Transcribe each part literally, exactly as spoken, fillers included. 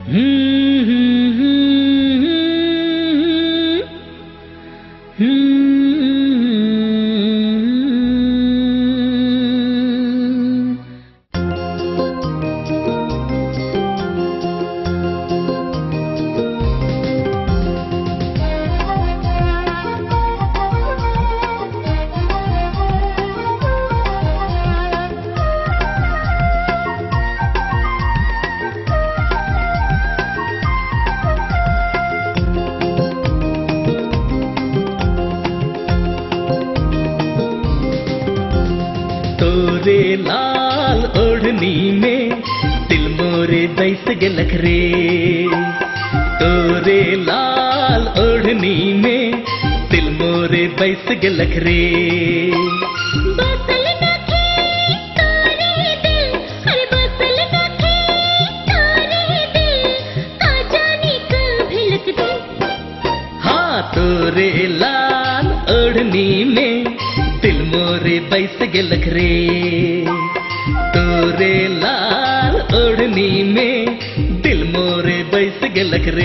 गेलक रे तोरे लाल ओढ़नी में दिल मोरे बैस गेलक रे बसल नखे तोरे दिल अरे बसल नखे तोरे दिल का जाने कब भिलक दे हाँ तोरे लाल ओढ़नी में दिल मोरे बैस गेलक रे तोरे लाल ओढ़नी में दिल मोरे बैस गेलक रे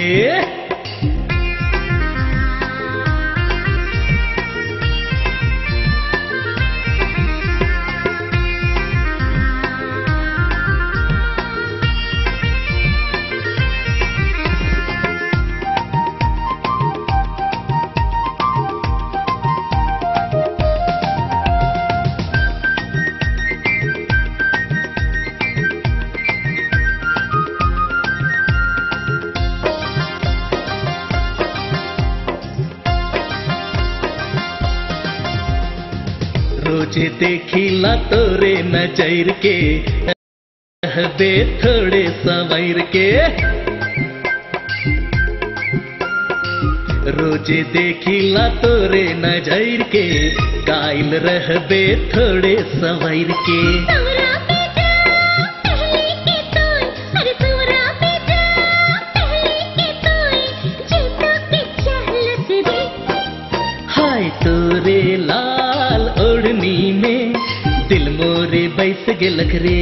रोजे देखिला तोरे नजर के दे थोड़े सवैर के रोजे देखिला तोरे नजर के कायल रहबे थोड़े सवैर के हाय तोरे लाल ओढ़नी में दिल मोरे बैस गेलक रे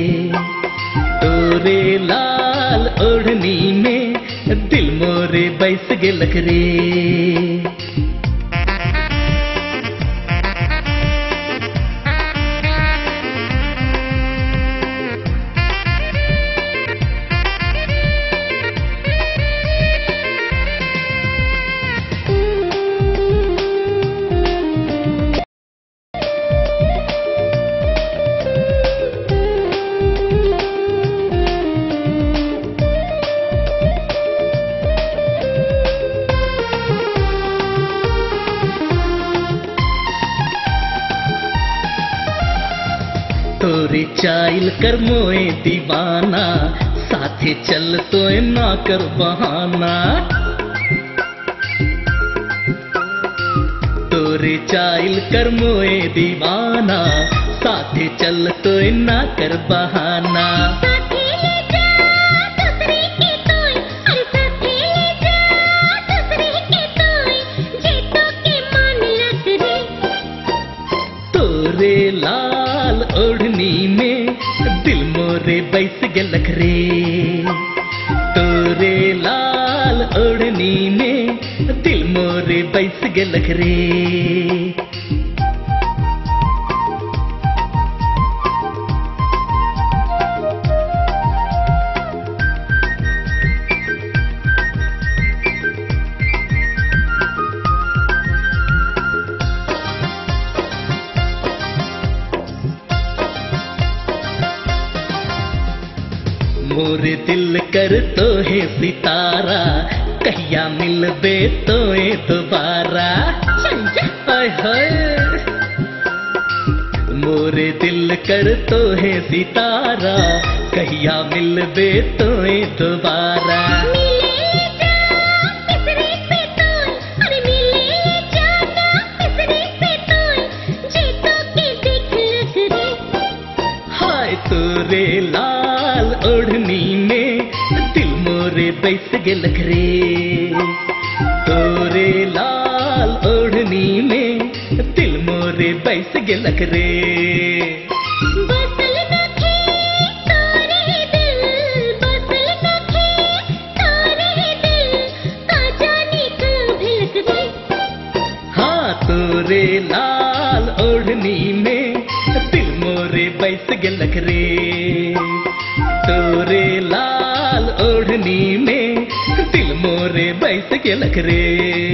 तोरे लाल ओढ़नी में दिल मोरे बैस गेलक रे तोरे चाइल कर मोए दीवाना साथे चल तोए ना कर बहाना तोरे चाइल कर मोए दीवाना साथे चल तोए ना कर बहाना तोरे लाल ओढ़नी में दिल मोरे बैस गेलक रे तोरे लाल ओढ़नी में दिल मोरे बैस गेलक रे मोरे दिल कर तो है सितारा कहिया मिलबे तोए दोबारा हाय हाय मोरे दिल कर तो है सितारा कहिया मिलबे तोए दोबारा हाय तोरे लाल ओढ़नी में दिल मोरे बैस गेलक रे तोरे लाल ओढ़नी में दिल मोरे बैस गेलक रे बसल नखे तोरे दिल बसल नखे तोरे लाल ओढ़नी में दिल मोरे बैस गेलक रे, तोरे लाल ओढ़नी में दिल मोरे बैस गेलक रे।